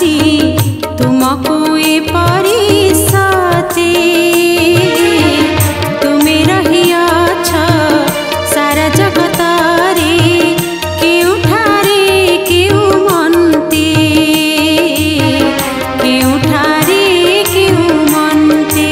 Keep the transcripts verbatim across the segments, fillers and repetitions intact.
तुमको ए परिसते तुमे रहियाछ सारा जगतारे केउठारे केउ मन्ते केउठारे केउ मन्ते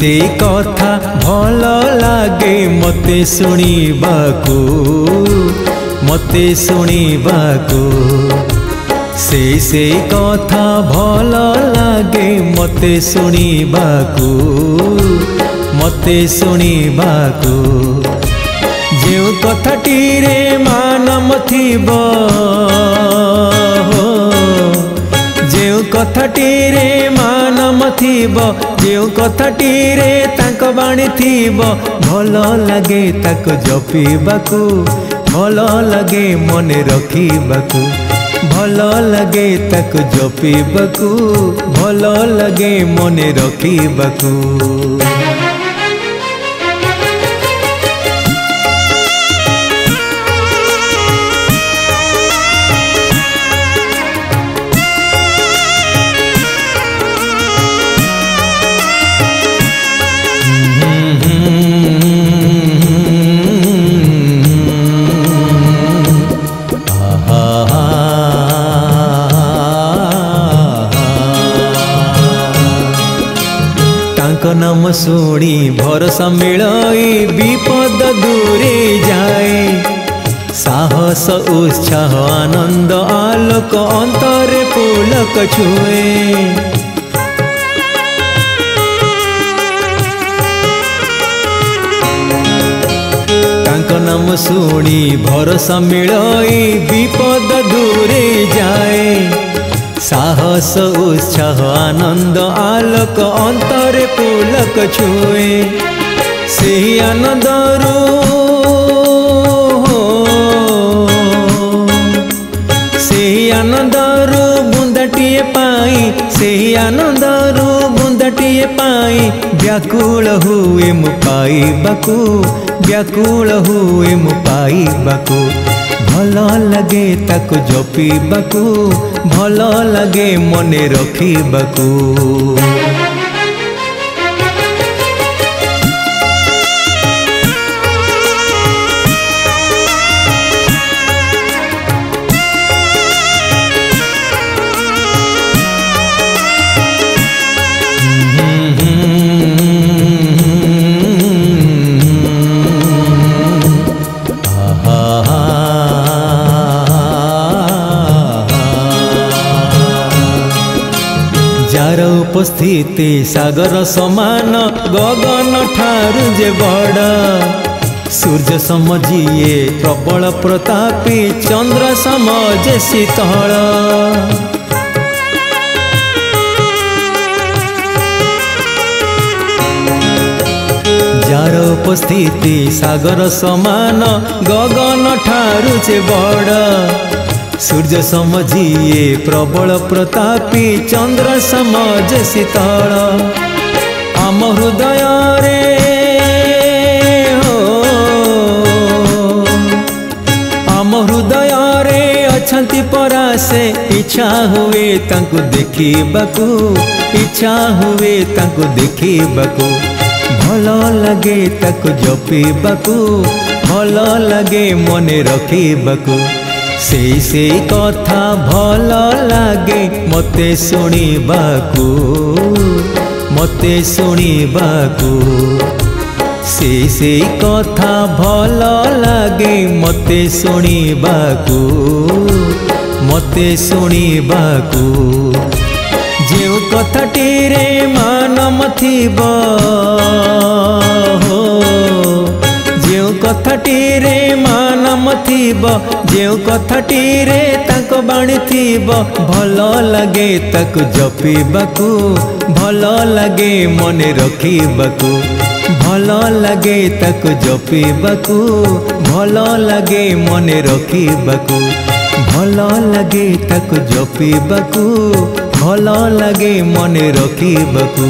से कथा भल लागे मते शुणिबाकू मते शुणिबाकू से से कथा भल लागे मते शुणिबाकू मते शुणिबाकू जो कथाटी रे मानम थिबो जो कथाटी रे मानम थिबो जो कथाटी रे तांको बाणी थिबो भल लागे ताको जपिबाकू भल लागे मने रखिबाकू भल लागे ताको जपिबाकू भल लागे मने रखिबाकू नाम शुणी भरोसा मिलई विपद दूरे जाए साहस उत्साह आनंद आलोक अंतरे पुलक छुए तांको नाम शुणी भरोसा मिलई विपद दूरे जाए साहस उत्साह आनंद आलोक अंतरे पुलक छुए से आनंदरू से आनंदरू बुंदाटिए पाई से आनंदरू बुंदाटिए पाई व्याकुल हुए मु पाइबाकू व्याकुल हुए मु पाइबाकू भल लगे ताको जपिबाकू भल लगे मने रखिबाकू जार उपस्थिति सागर समान गगन ठारू जे बड़ सूर्य समझिए प्रबल प्रतापी चंद्र समझे शीतल जार उपस्थिति सागर समान गगन ठारू जे बड़ सूर्य समझिए प्रबल प्रतापी चंद्र समझ शीतल आम हृदय रे हो आम हृदय रे अछंती परासे इच्छा हुए तांको देखिबाकू इच्छा हुए तांको देखिबाकू भल लगे ताको जपिबाकू भल लगे मने रखिबाकू से से कथा भल लागे मते शुणिबाकू मते शुणिबाकू से से कथा भल लागे मते शुणिबाकू मते शुणिबाकू जो कथाटी रे मानम थिबो जो कथाटी रे मानम थिबो जो कथाटी रे ताको बाणी थिबो भल लागे ताको जपिबाकू भल लागे मने रखिबाकू भल लागे ताको जपिबाकू भल लागे मने रखिबाकू भल लागे ताको जपिबाकू भल लागे मने रखिबाकू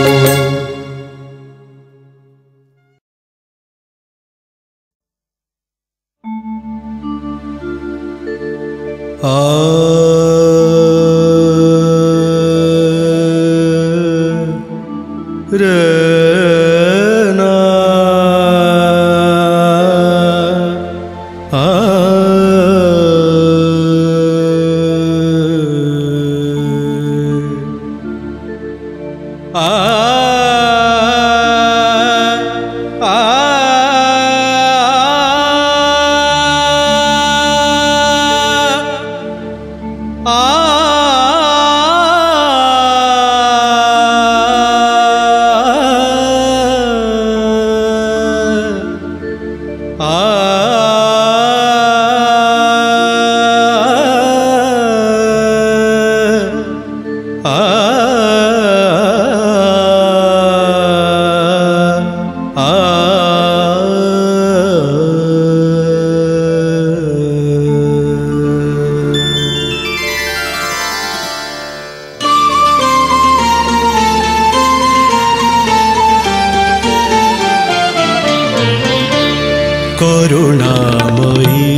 आ रे ना आ आ करुणामयी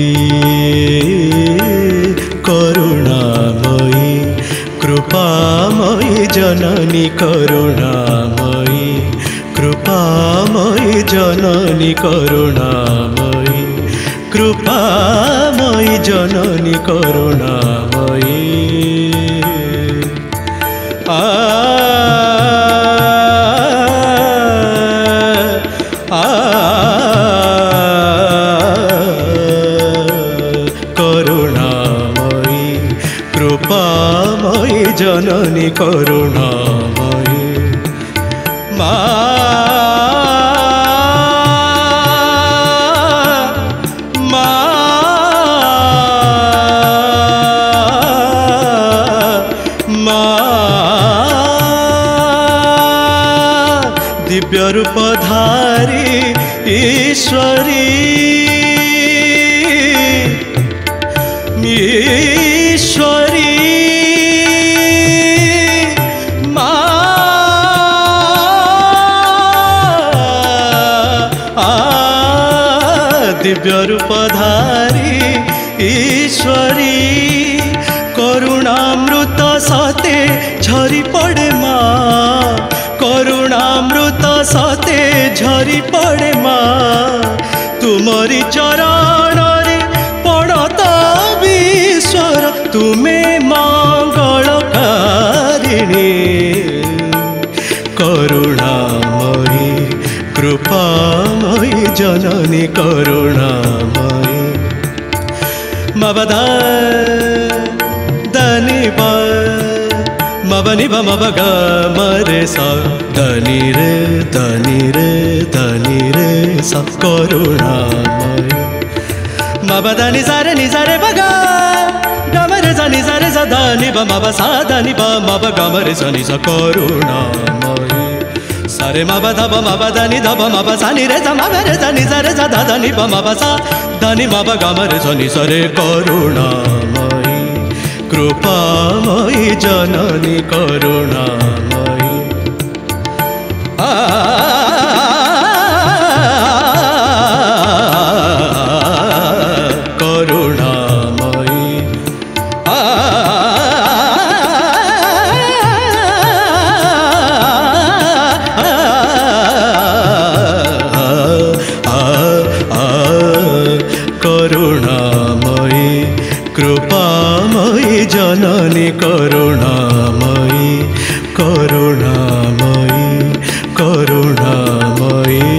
करुणामयी कृपामयी जननी करुणामयी कृपामयी जननी करुणामयी कृपामयी जननी करुणामयी आ जननी करुणामयी मा मा मा दिव्य रूपधारी ईश्वरी ईश्वरी दिव्य रूपधारी ईश्वरी करुणामृत सते झरी पड़े माँ करुणामृत सते झरी पड़े माँ तुमरी चरण रे पड़ता विश्वर तुम्हें मंगलकारिणी करुणामयी कृपामयी जननी करुणामयी मबदा दनि ब मबनि ब मब ग मरे सा दनि रे दनि रे दनि रे सा करुणामयी मबदा नि सा रे नि सा रे ब ग गमरे सा नि सा रे सा दनि ब मब सा दनि ब मब गमरे सा नि सा करुणामयी सारे मा ब ध ब मा ब ध नि ध ब मा ब सा नि रे सा मा ब रे सा नि सा रे सा ध ध नि ब मा ब सा ध नि मा ब ग म रे सा नि सा रे करुणामयी कृपामयी जननी करुणामयी आ करुणामयी आ करुणामयी कृपामयी जननी करुणामयी करुणामयी करुणामयी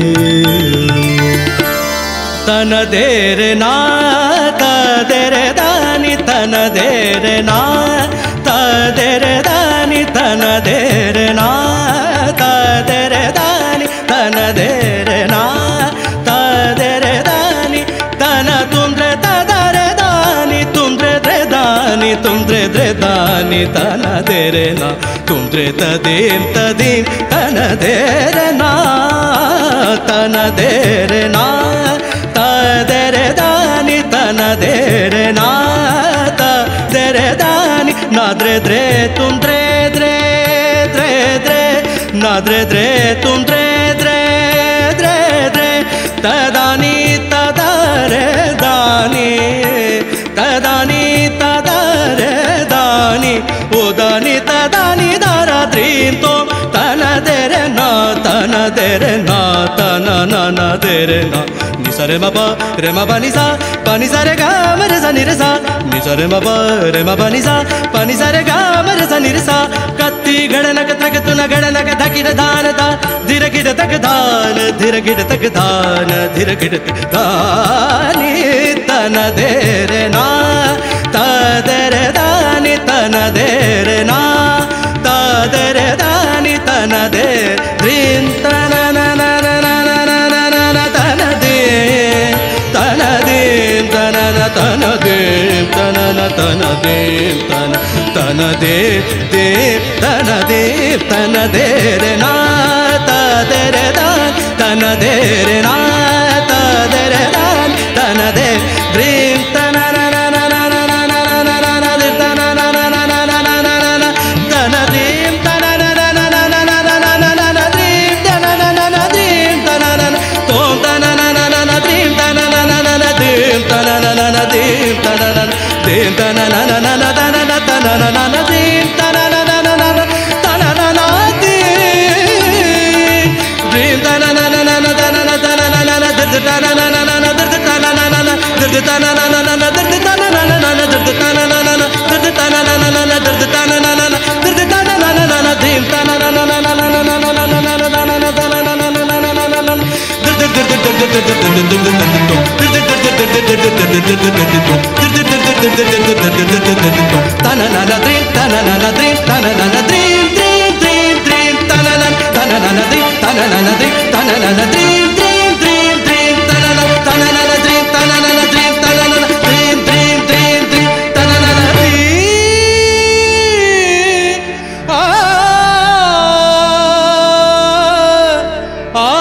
तन देरे ना तेरे दानी तन देरे ना तेरे दानी तन देरे ना तेरे दानी तन देरे ना तेरे दानी तन तुम रे तदरे दानी तुम रे रे दानी तुम रे रे दानी तन देरे ना तुम रे तदीम तदीम तन देरे ना तन देरे ना तदरे दानी तन देरे ना तदरे दानी ना द्रे द्रे तुम द्रे द्रे द्रे द्रे ना द्रे द्रे तुम द्रे द्रे द्रे द्रे तदानी तदरे दानी तदानी तदरे दानी उदानी तदानी दारा द्रीम तो तन देरे ना तन देरे ना तन ना ना देरे ना निसा रे मा पा रे मा पा निसा पा निसा रे गा मा रे सा नि रे सा निसा रे मा पा रे मा पा निसा पा निसा रे गा मा रे सा नि रे सा कत्ती गड़नक त्रक तुन गड़नक धकिर धान ता धीर गिर तक धान धीर गिर तक धान धीर गिर तक धानी तन देरे ना तदरे दानी तन देरे ना तदरे दानी तन दे रीम तन ना ना ना ना ना ना ना ना तन दे तन देव तन तन देव देव तन देव तन दे रे ना ता दे रे दान तन दे रे ना ता दे रे दान तन दे द्रीम तन ना ना ना ना ना ना ना ना ना ना तन ना ना ना ना ना ना ना ना तन द्रीम तन ना ना ना ना ना ना ना ना ना ना द्रीम तन ना ना ना द्रीम तन ना ना तोम तन ना ना ना ना द्रीम तन ना ना ना ना द्रीम तन ना ना ना द्रीम तन ना ना द्रीम तन ना ना ना ना तन ना तन ना ना ना द्रीम तन ना ना ना ना तन ना ना द्रीम द्रीम तन ना ना ना ना तन ना तन ना ना ना दर्द तन ना ना ना ना दर्द तन ना ना ना दर्द तन ना ना ना ना दर्द तन ना ना ना दर्द तन ना ना ना दर्द तन ना ना ना दर्द तन ना ना ना दर्द तन ना ना ना द्रीम तन ना ना ना ना ना ना ना ना ना ना तन ना तन ना ना ना ना ना ना ना दर्द दर्द दर्द दर्द दर्द tanana dream tanana dream tanana dream dream dream dream tanana tanana dream tanana dream tanana dream dream dream dream tanana tanana dream tanana dream tanana dream dream dream dream tanana dream ah ah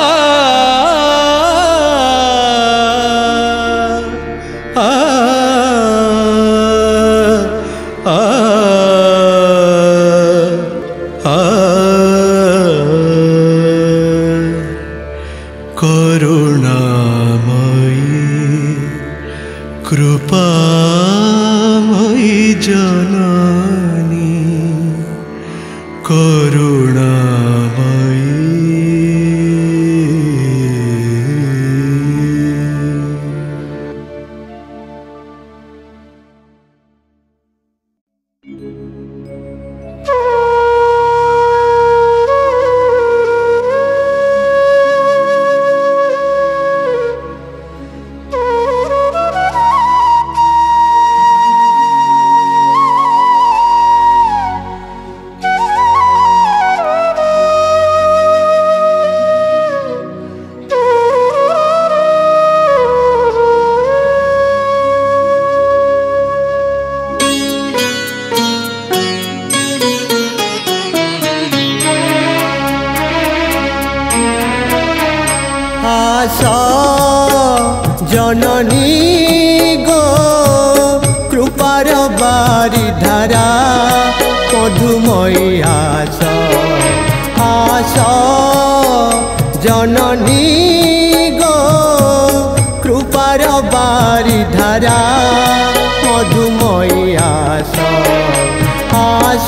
जननी गो कृपार बारी धारा मधुमयी आस आस जननी गो कृपार बारी धारा मधुमयी आस आस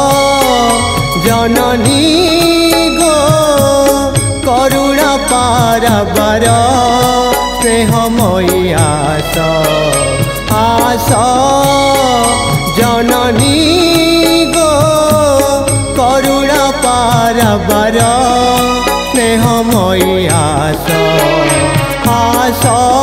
जननी गो करुणा पाराबार स्नेहमयी आस आस जननी गो करुणा पाराबार स्नेहमयी आस आस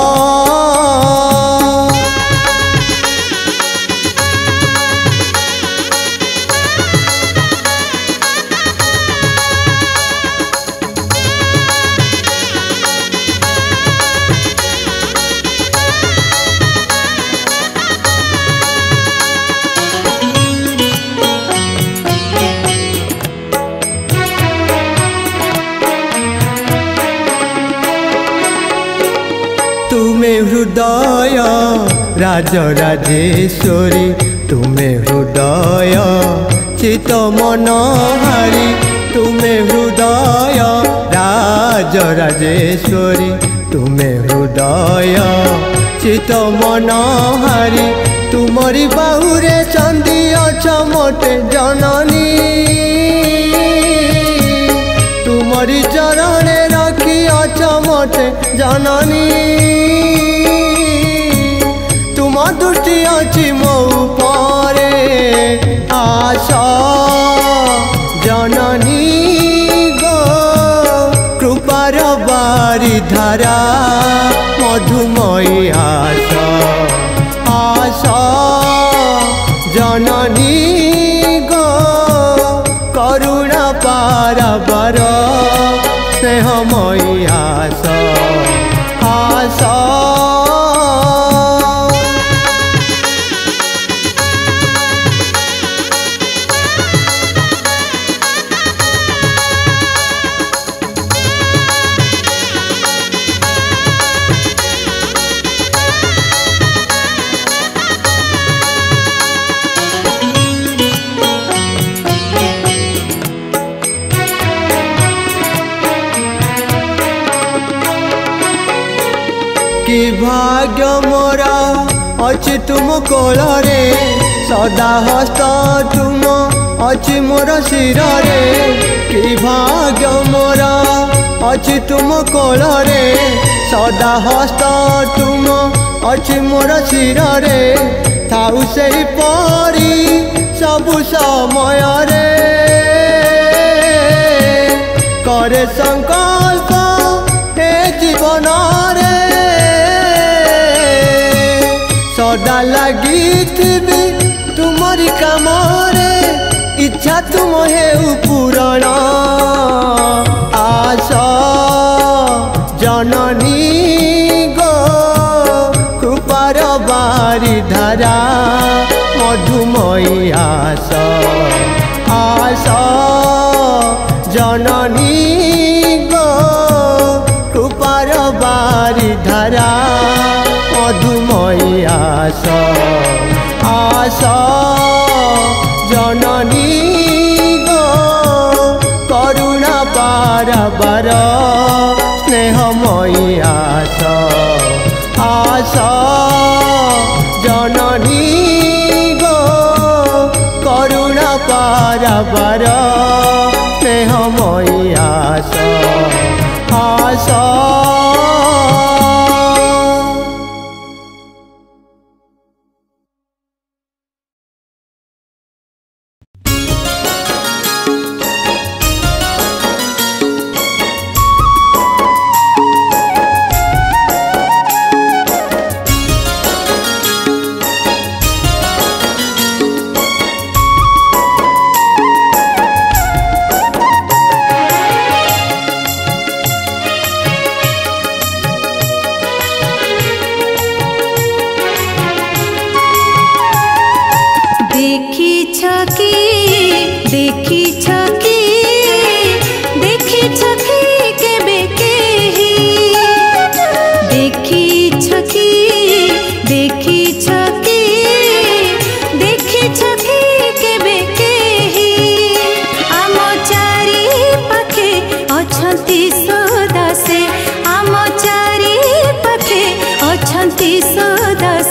हृदय राजराजेश्वरी तुमे हृदय चित मनहारी तुमे हृदय राजराजेश्वरी तुमे हृदय चित मनहारी तुमरी बाहुरे चंदी चमटे जननी तुमरी चरणे रखी चमटे जननी तुम दृष्टि अच्छी मो परे आस जननी गो कृपार बारी धारा मधुमयी आस आस जननी गो करुणा पाराबार स्नेहमयी आस आस कि भाग्य मोरा अच्छी तुम कोलरे सदा हस्त तुम अच्छी मोर शिर रे कि भाग्य मोरा अच्छी तुम कोलरे सदा हस्त तुम अच्छी मोर शिर रे थाउ से परी सबु समय रे करे संकल्प हे जीवन रे सदा लगी थी तुमरी काम रे इच्छा तुम हे पूरण आस जननी गो कृपार बारी धारा मधुमयी आस आस जननी गो कृपार बारी धारा मधुमयी आस आस जननी गो करुणा पाराबार स्नेहमयी आस आस जननी गो करुणा पाराबार स्नेहमयी आस आस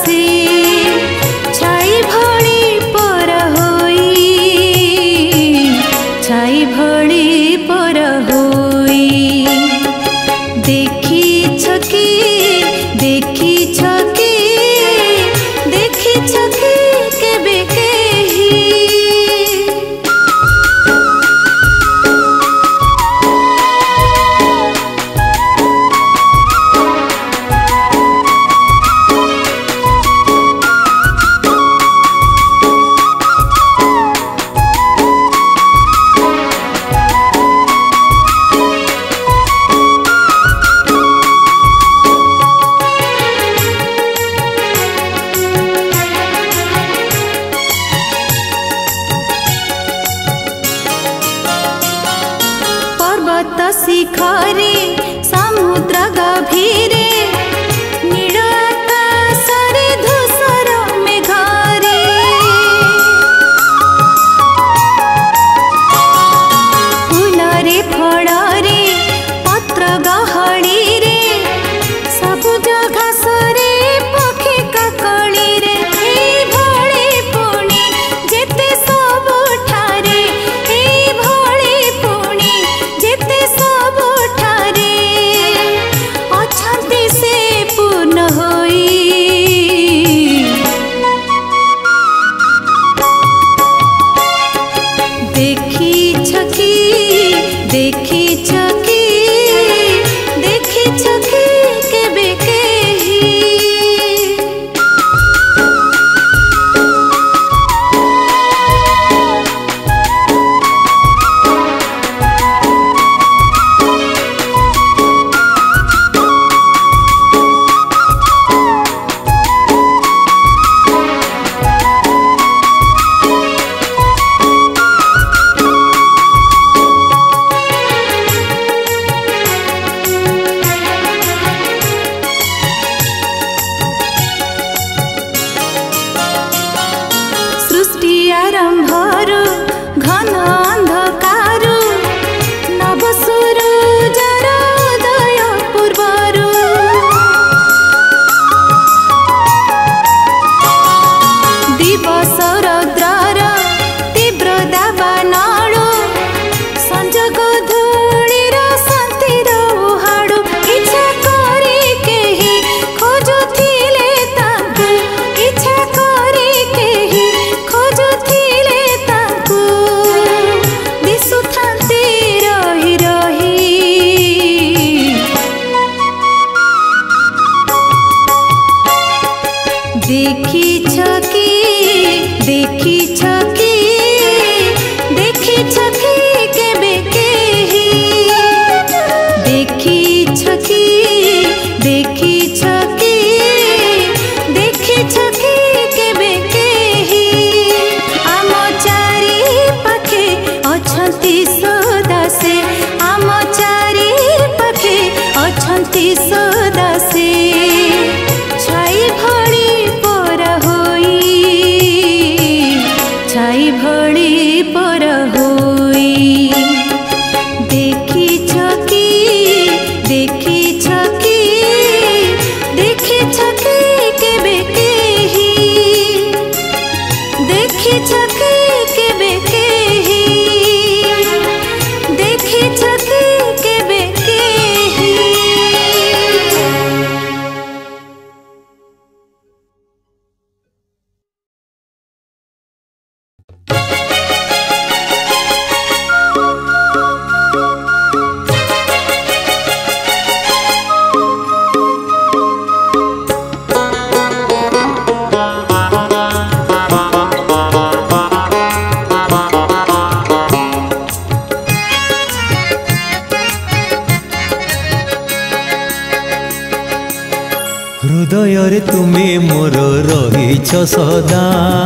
छाई भली पर होई देखिछ कि देखिछ कि देखिछ कि केबे केही देखिछ कि देखिछ कि देखिछ कि केबे केही आम चारि पाखे अछंती सदासे आम चारि पाखे अछंती सदासे छाई भଳି पर होई छाई भଳି पर होई देखिछ कि देखिछ कि देखिछ कि केबे केही देखिछ कि केबे केही देखिछ कि केबे केही। हृदय तुमे मोर रहिछ सदा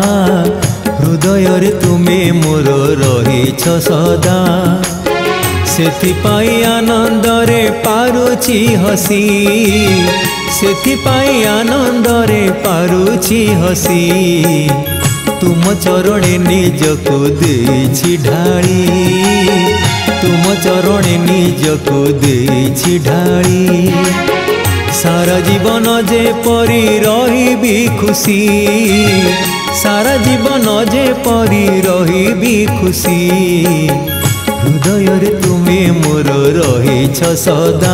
हृदय तुमे मोर रहिछ सदा सेथिपाई आनंदरे पारुछि हसी सेथिपाई आनंदरे पारुछि हसी तुम चरणे निजको देछि ढाली तुम चरणे निजको देछि ढाली सारा जीवन जे परी रहिबी खुशी सारा जीवन जे परी रहिबी खुशी हृदय तुमे मोर रहिछ सदा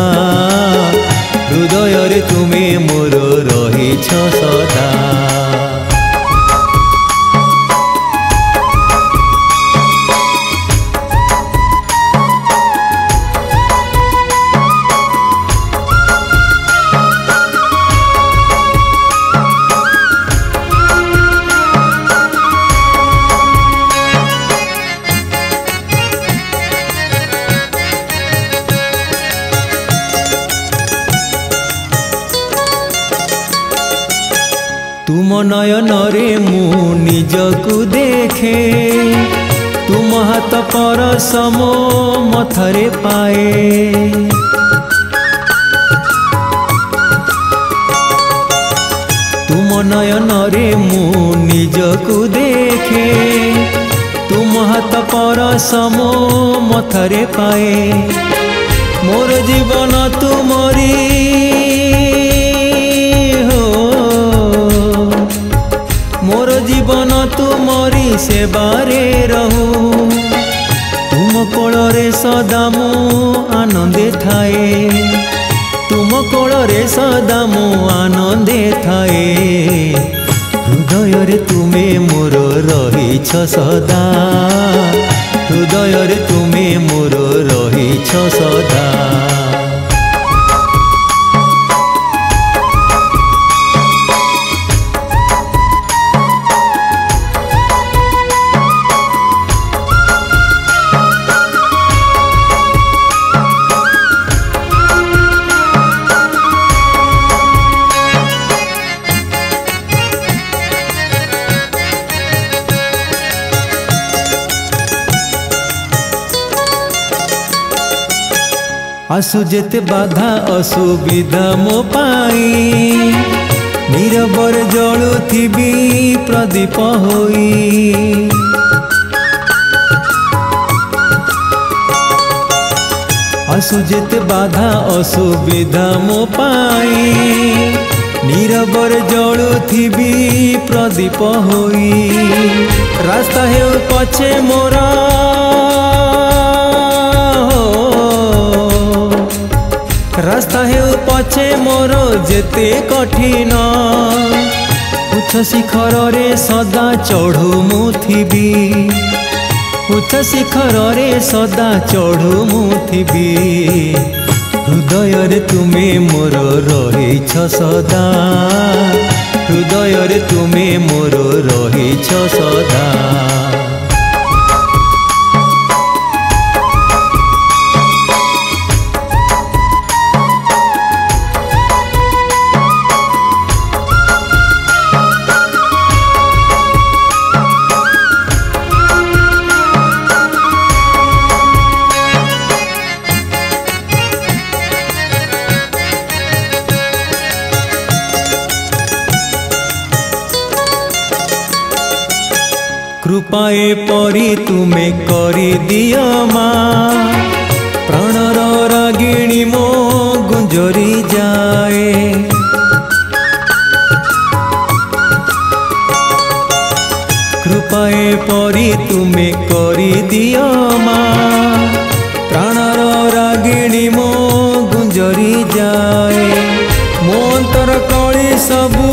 हृदय तुमे मोर रहिछ सदा। तुम नयन रे मु निजकु देखे तुम हाथ परस मो मथरे पाए तुम नयन रे मु निजकु देखे तुम हाथ परस मो मथरे पाए मोर जीवन तुमरी मोर जीवन तुमरी सेवारे रहू तुम कोଳରେ सदा मु आनंदे थाए तुम कोଳରେ सदा मु आनंदे थाए हृदय तुमे मोर रहिछ सदा हृदय तुमे मोर रहिछ सदा। आसु जेते बाधा असुविधा मो पाई नीरबर जलुथिबी प्रदीप होई आसु जेते बाधा असुविधा मो पाई नीरबर जलुथिबी प्रदीप होई रास्ता हेउ पछे मोरा रास्ता हेउ पछे मोर जेते कठिन उच्च शिखर रे सदा चढ़ू मु थिबी उच्च शिखर रे सदा चढ़ू मु थिबी हृदय रे तुमे मोर रहिछ सदा हृदय रे तुमे मोर रहिछ सदा। कृपाए परी तुमे करी दियो माँ, प्राणर रागिणी मो गुंजरी जाए। कृपाए परी तुमे करी दियो माँ, प्राणर रागिणी मो गुंजरी जाए। मो अंतर कली सबू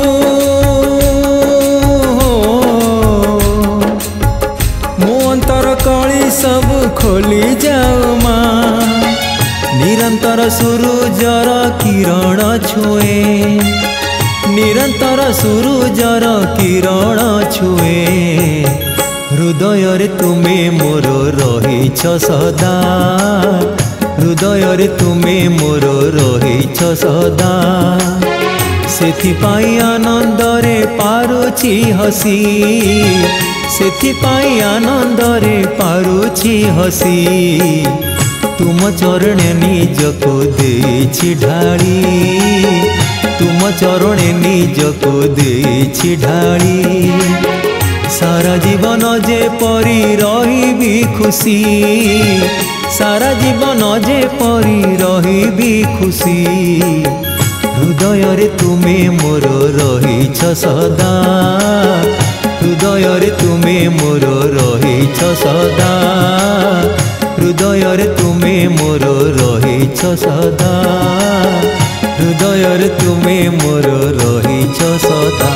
कली सब खोली जाओ माँ, निरंतर सूरजर किरण छुए, निरंतर सूरजर किरण छुए। हृदय रे तुमे मोर रहिछ सदा, हृदय रे तुमे मोर रहिछ सदा। सेथिपाई आनंद रे पारुछि हसी, सेथिपाई आनंद रे पारुछि हसी। तुम चरणे निजको देछि ढाली, तुम चरणे निजको देछि ढाली। सारा जीवन जे परी रहिबी खुशी, सारा जीवन जे परी रहिबी खुशी। हृदय रे तुमे मोर रहिछ सदा, हृदय रे तुमे मोर रहिछ सदा, हृदय रे तुमे मोर रहिछ सदा, हृदय रे तुमे मोर रहिछ सदा।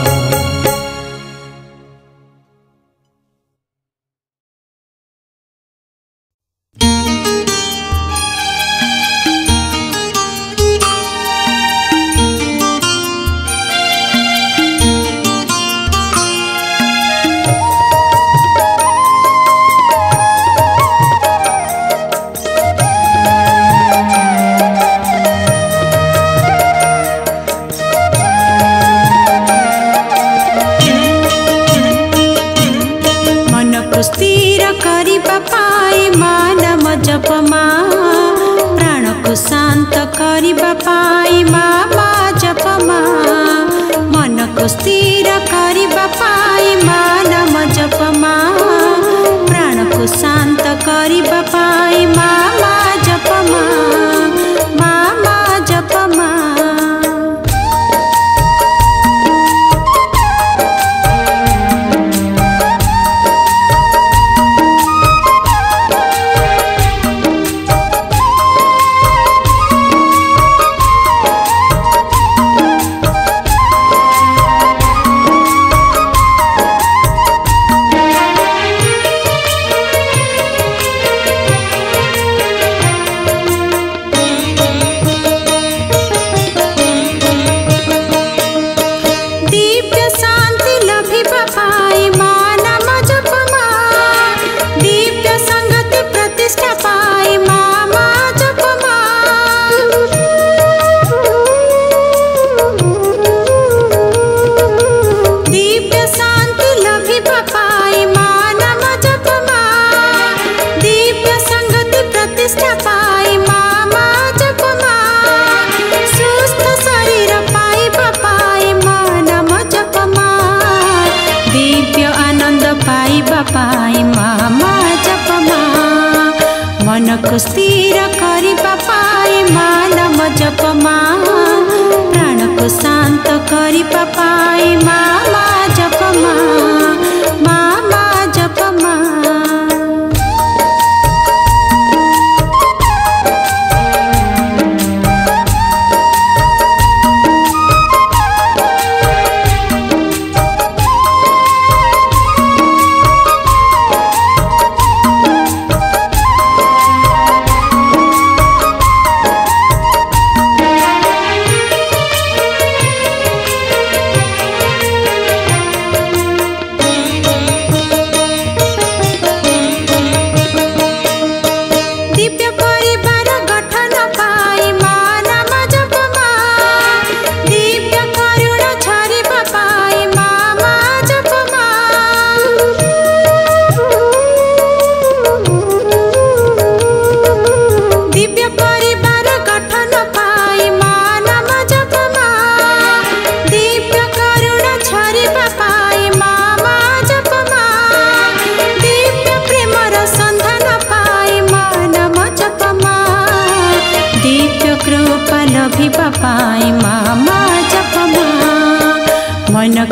स्थिर करिबा पाए माँ नाम जप माँ, प्राण को शांत करिबा पाए माँ माँ जप माँ, माँ माँ जप माँ।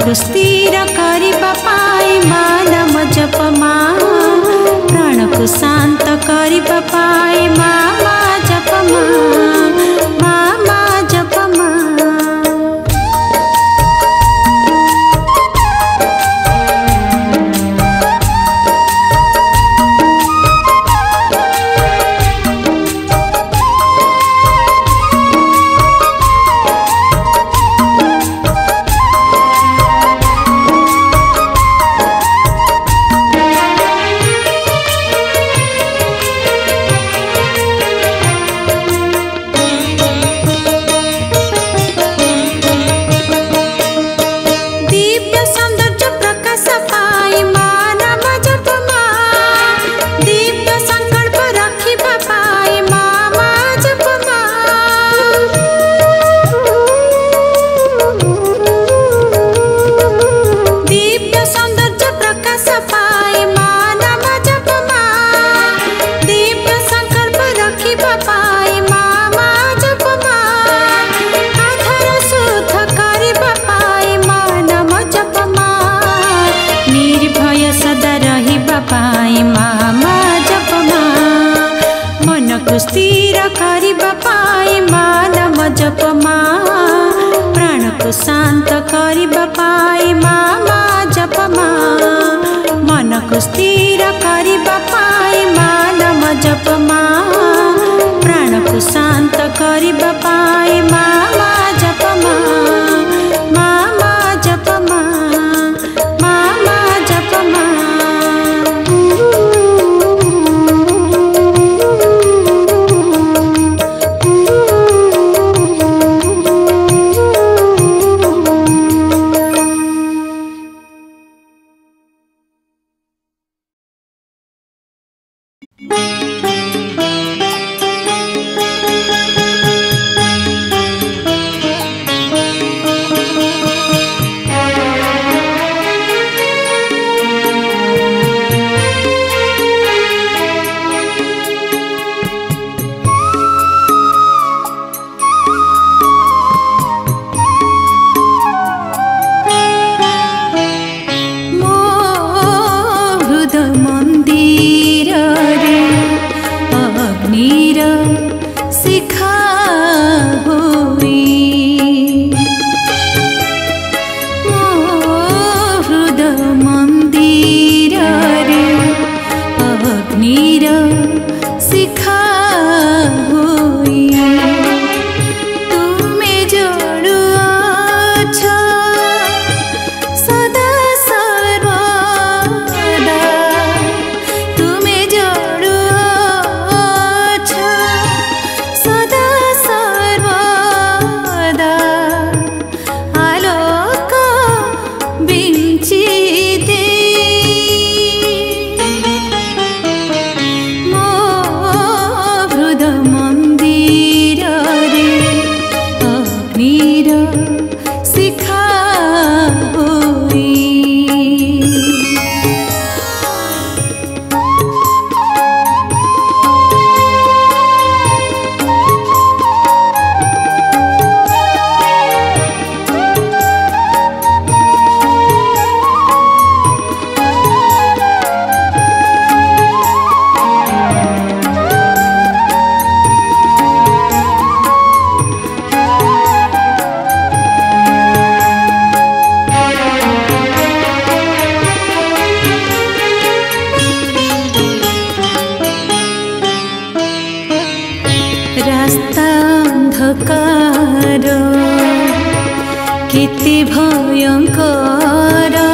को स्थिर करिबा पाई माँ नाम जप माँ प्राण को शांत करिबा पाई माँ माँ जप माँ माँ माँ जप माँ। स्थिर करिबा पाई माँ नाम जप माँ प्राण को शांत करिबा पाई माँ माँ जप माँ मन को स्थिर करिबा पाई माँ नाम जप माँ प्राण को शांत करिबा पाई माँ माँ जप माँ माँ माँ जप माँ माँ माँ जप माँ। କେତେ ଭୟଙ୍କର